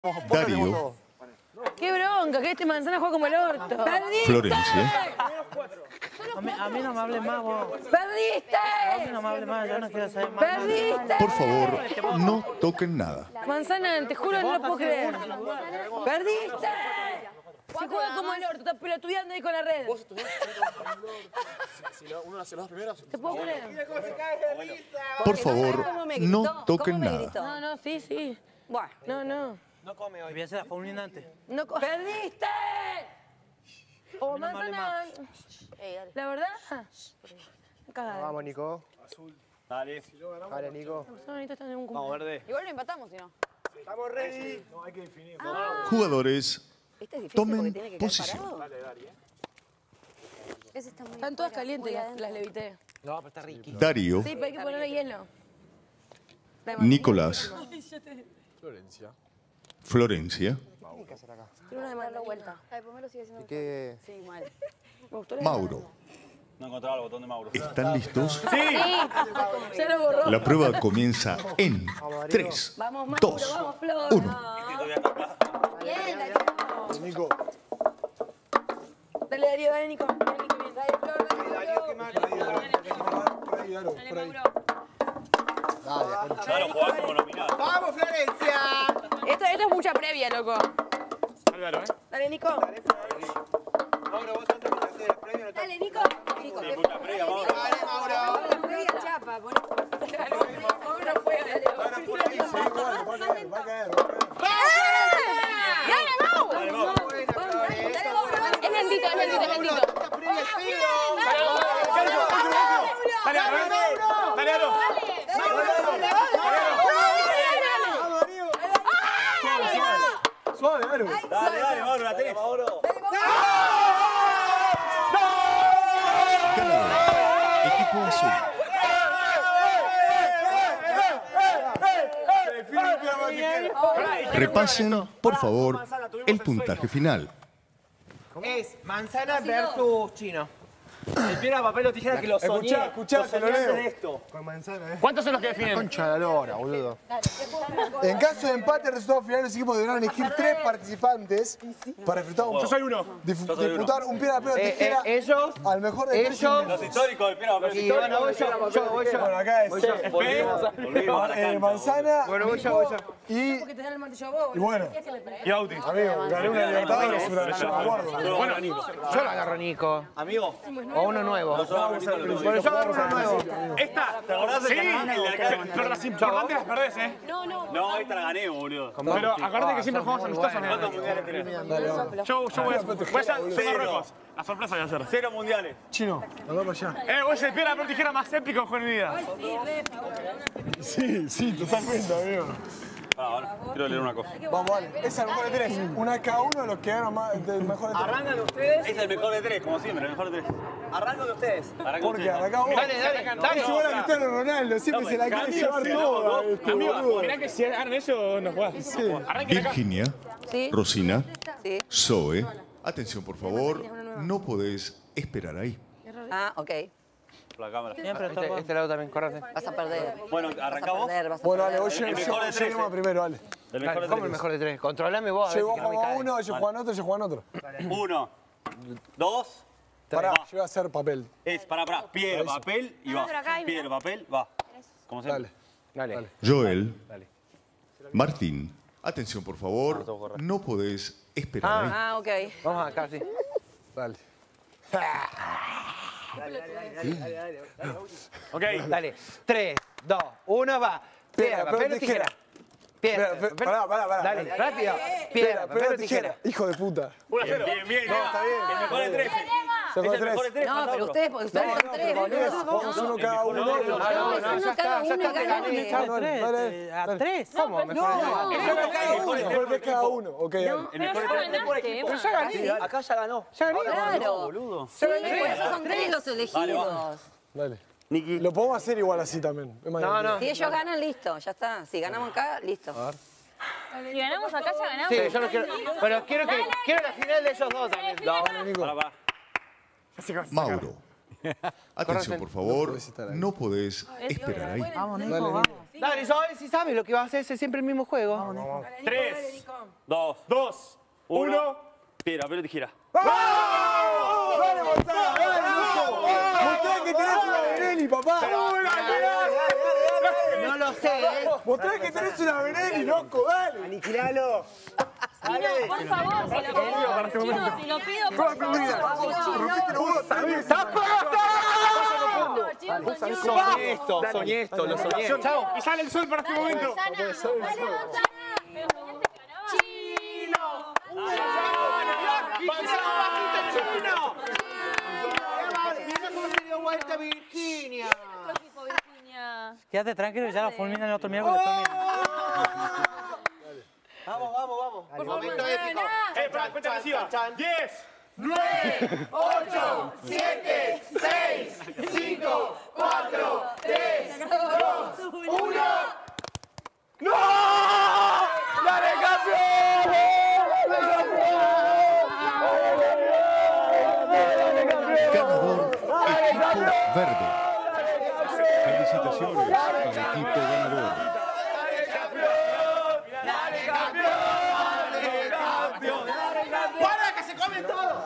Darío. ¡Qué bronca! Que este manzana juega como el orto. ¡Perdiste! Florencia. A mí no me hables más, vos. ¡Perdiste! A mí no me hables más, yo no quiero saber más. ¡Perdiste! Por favor, no toquen nada. Manzana, te juro, no lo puedo creer. ¡Perdiste! Se juega como el orto, estás pelotudeando ahí con la red. Si uno hace los dos primeros. ¿Te puedo creer? Por favor, no toquen nada. No, no, sí, sí. No, no. No come hoy. Voy a hacer la fulminante. No, ¡perdiste! Oh, no me hable manzana. La verdad. Cagada. Vamos, Nico. Dale. Dale, Nico. Vamos, verde. Igual lo empatamos, si no. Estamos ready. No, hay que definir. Jugadores, Este es difícil tomen porque tiene que quedar posición. parado. Dale, Dari. Ese está muy Están todas afuera, calientes, muy las levité. No, pero está riquísimo. Darío, Sí, pero hay que ponerle hielo. Nicolás, Florencia. Florencia, ¿Qué hay que hacer acá? Quiero una de darle vuelta. Ay, primero sigue siendo... ¿Y qué? Sí, mal. Me gustó la Mauro. No encontraba el botón de Mauro. ¿Están listos? Ya lo borró. La prueba comienza en 3, Vamos, Mauro, 2, vamos, Flor. 1. Bien, Darío. Nico. Dale, Darío, dale, Nico. Dale, Nico, bien. Dale, Flor, dale, Nico. Ya lo jugás como nominado. ¡Vamos, Florencia! Esto es mucha previa, loco. Álvaro, Dale, Nico. Mauro, vos antes que te haces el premio no te... Dale, Nico. Nico, Sí, mucha previa, Mauro. Dale, Mauro. La previa chapa, poné. Mauro fue, dale. Va a caer. ¡Dale, Mau! Dale, Mauro. Dale, Mauro. Es lentito, es lentito, es lentito. Esta previa es feo. Dale, Aro. Dale, Aro. Suave, Aro. Dale, dale, Mauro, la tenés. Ganador, equipo azul. Repasen, por favor, el puntaje final. Es manzana versus chino. El piedra, papel o tijera que lo soñé. Escuchá, te lo soñé leo. antes de esto. Con manzana, ¿Cuántos son los que definen? Concha de la lora, boludo. En caso de empate, el resultado final, los equipos deberán elegir 3 participantes para disfrutar un... Yo soy uno. Disputar un piedra, papel o tijera Ellos, al mejor de 3 ellos, Los históricos del piedra, papel. y bueno, voy yo. Bueno, acá es Volvimos a la cancha. manzana, Bueno, voy Nico yo. y... Porque te dan el martillo a vos. Y bueno, Y Auti. amigo, gané una Libertadores, yo me acuerdo. Bueno, Yo lo agarro, Nico. amigo. O uno nuevo. Bueno, Bueno, yo agarro uno nuevo. esta, ¿te acordás del canal de acá? Pero las importantes las perdés, ¿eh? No, esta la gané, boludo. Pero acuérdate que siempre jugamos amistosos. ¿Cuántos mundiales tenés? Yo voy a ser Marruecos. La sorpresa voy a hacer. 0 mundiales. Chino, nos vamos allá. Voy a ser el piedra, papel, tijera más épico que juego en mi vida. Sí, totalmente, amigo. Quiero leer una cosa. Vamos, vale. Es el mejor de 3. Una de cada uno de los que ganan más del mejor de 3. Arrancan ustedes. Es el mejor de 3, como siempre, el mejor de 3. Arrancan de ustedes. Porque acá vos... Dale. Es igual a Cristiano Ronaldo, siempre se la quiere llevar toda. Amigo, mirá que si ganan eso, nos jugás. Sí. Virginia, Rosina, Sí. Zoe. Atención, por favor, no podés esperar ahí. Ah, ok. La cámara. Este lado también, correte. Vas a perder. Bueno, Vas a arrancá vos. perder, vas a Bueno, dale, perder. vos El mejor de tres, lleguemos primero, dale. El mejor de ¿Cómo el 3. mejor de tres? Controlame vos, a ver Llegó si no me Juan cae. uno, ellos juegan otro, ellos juegan otro. 1, 2, Pará, yo voy a hacer papel. es para, piedra, papel y va. Piedra, papel, va. Como siempre. Dale. Joel, Martín. Atención, por favor, no podés esperar ahí. Ah, ok. Vamos acá, sí. Dale. Ok. Dale. 3, 2, 1, va. Piedra, papel o tijera. Piedra, papel. Pará. Dale, rápido. Piedra, papel o tijera. Hijo de puta. 1-0. Bien. No, está bien. El mejor de 3. Se Es fue el mejor de 3. No, pero ustedes, porque ustedes son tres. Vamos uno cada uno. No, uno cada uno y Dale. ¿A tres? ¿Cómo? Mejor de Mejor de cada uno. Ok, dale. El mejor de 3. Pero ya gané. Acá ya ganó. Ya gané. Claro. Boludo. Sí, por eso son tres los elegidos. Dale. Niki. Lo podemos hacer igual así también. Es más divertido. Si ellos ganan, listo, ya está. Si ganamos acá, listo. Si ganamos acá, ya ganamos. Sí, yo no quiero. Pero quiero la final de ellos dos también. Dale, Nico. Pará. Mauro, Atención, por favor. No podés esperar ahí. Vamos, Nico, vamos. Dale, si sabes lo que vas a hacer, es siempre el mismo juego. Vamos, 3, 2, 1. Piedra, papel o tijera. ¡Vamos! ¡Dale, Montana! ¡Dale, loco! ¡Mostrá que tenés una Benelli, papá! No lo sé, ¿eh? ¡Mostrá que tenés una Benelli, loco! ¡Dale! ¡Aniquilalo! Chino, por favor, si lo pido, Chino, si lo pido, por favor. ¡Estás Soñé esto, lo soñé. Chao. Y sale el sol para este momento. Dale, Manzana. ¡Chino! ¡Mira cómo se dio vuelta Virginia! Quédate tranquilo, ya la fulminan el otro miércoles también. Vamos. Momento épico. Cuenta agresiva. 10, 9, 8, 7, 6, 5, 4, 3, 2, 1. ¡No! ¡Dale, campeón! Ganador, equipo verde. Felicitaciones al equipo ganador. ¡Para que se comen todo!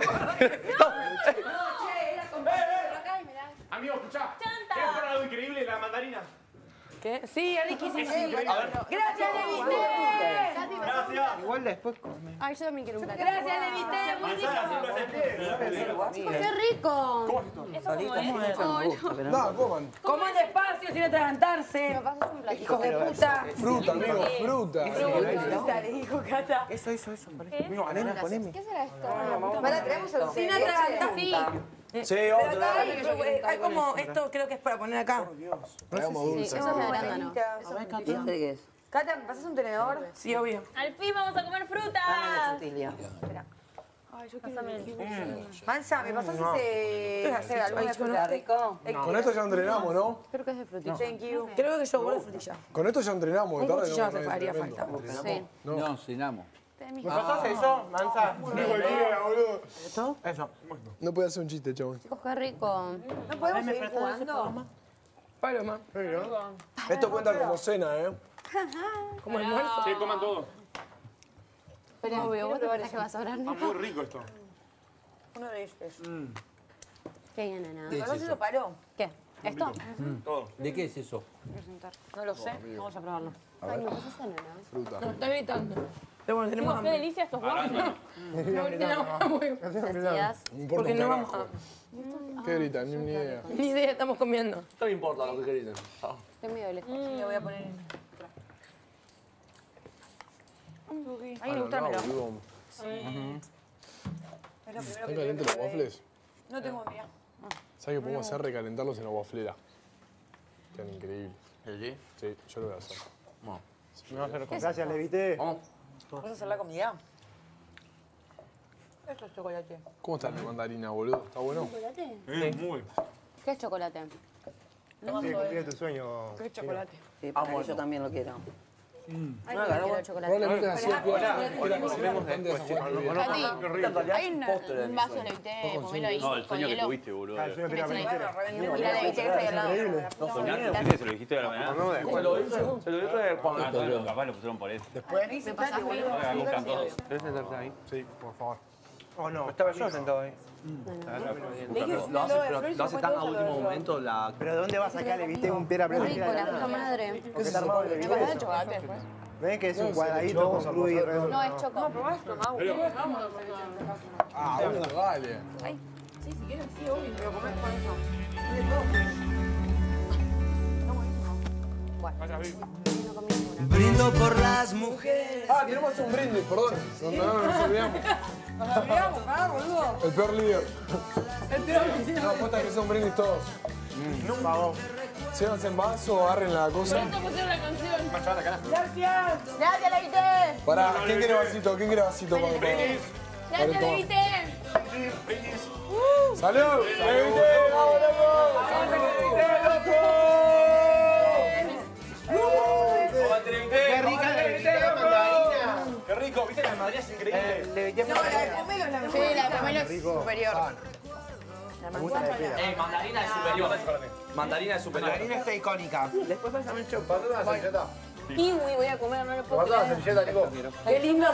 Amigo, escuchá. ¿Quieres probar algo increíble? La mandarina. ¿Qué? Sí, es riquísimo. Gracias, Levité. Gracias. Igual después come. Ay, yo también quiero un plato. Gracias, Levité. Muy rico. Chicos, qué rico. No, coman. Coman despacio sin atragantarse. Me pasas un platito. Hijos de puta. Fruta, amigo, fruta. Fruta, le dijo Cata. Eso. Amigo, Anena, poneme. ¿Qué será esto? Para, traemos el Sin atragantarse. Sí, Pero vamos a acá traer. hay como, esto creo que es para poner acá. Traigamos Sí, dulce. eso es de arándano. ¿Y este qué es? Cata, ¿me pasas un tenedor? Sí, obvio. Al fin vamos a comer fruta. Mansa, ¿me pasas ese álbum de fruta? rico? Con esto ya entrenamos, ¿no? Creo que es de frutilla. Thank you. Creo que yo vuelvo frutilla. Con esto ya entrenamos. Un de tarde cuchillo no hace es haría tremendo. falta. Sí. No, cenamos. ¿Me pasás eso, Mansa? boludo. Eso. No puede hacer un chiste, chabón. Chicos, qué rico. ¿No podemos seguir jugando? Paloma. Esto cuenta como cena, ¿eh? Como almuerzo. Sí, coman todo. Pero obvio, vos te pensás que vas a hablar, Está Nico. muy rico esto. Uno de estos. Qué bien, Ana. ¿No se lo paró? ¿Qué? ¿Esto? Todo. ¿De qué es eso? No lo sé. Vamos a probarlo. Ay, ¿me pasas Ana? Fruta. No, está gritando. Pero bueno, tenemos Qué hambre. delicia estos guapos. No griten, Gracias. No importa porque un no vamos carajo. a... ¿Qué gritan? Ni idea. Ni idea, estamos comiendo. No me importa lo que querés. Estoy medio lejos. Le voy a poner... Ay, me gusta, Boludo. ¿Están calientes los waffles? No tengo idea. ¿Sabes qué podemos hacer? Recalentarlos en la waflera. Quedan increíbles. ¿Sí? Sí, yo lo voy a hacer. Gracias, Levité. Vamos. ¿Vas a hacer la comida? Esto es chocolate. ¿Cómo está la mandarina, boludo? ¿Está bueno? ¿Chocolate? Muy. ¿Qué es chocolate? Cumplí tu sueño. ¿Qué es chocolate? Sí, para mí yo también lo quiero. Ay, no quiero chocolate. Probablemente así antes de esa jugada. Hay un vaso de Levité, pomelo ahí. No, el sueño que hielo. tuviste, boludo. Yo no tenía billetera. Mira Levité que está ahí al lado. No soñaste, ¿se lo dijiste de la mañana? No, después lo hizo. Se lo dijo de Juan. Ah, claro, capaz lo pusieron por eso. ¿Me pasás boludo? Ahora compran todos. ¿Debes sentarte ahí? Sí, por favor. Oh, no. Estaba yo sentado ahí. Lo hace tan a último momento la... ¿Pero de dónde vas a sacar, Levité, un piedra Rico, la puta madre. ¿Qué es armado de ¿Me pasás el chocolate después? ¿Ven que es un cuadradito con cruz y redondo? No, es choco. Ah, bueno, dale. Sí, si quieren, sí, obvio. Pero comés con eso. No comí ninguna. Brindo por las mujeres. Ah, queremos hacer un brindis, perdón. No, nos olvidamos. Nos olvidamos, boludo. El peor líder. El peor líder. No, apuesta que sea un brindis todos. Por favor. Sírvanse en vaso, agarren la cosa. Gracias. Gracias, Levité. Pará, ¿quién quiere vasito? ¿Quién quiere vasito? Gracias, Levité. ¡Salud! ¡Levité! ¡Vamos, loco! ¡Qué rica la Levité, mandarina! Qué rico, ¿viste? La madrina es increíble. Levité, No, la de pomelo es la mejor. Sí, la de pomelo es superior. Mandarina es superior. Mandarina es superior. Mandarina está icónica. Después pásame el chocolate. ¿Pasó una servilleta? Kiwi voy a comer, no le puedo ¿Pasó una creer. servilleta, Nico? Qué lindo